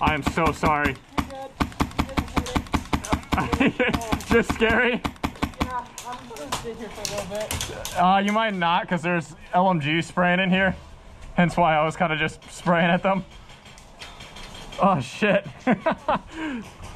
I'm so sorry. You're good. Just scary? Yeah, I'm just gonna sit here for a little bit. You might not, because there's LMG spraying in here. Hence why I was kind of just spraying at them. Oh, shit.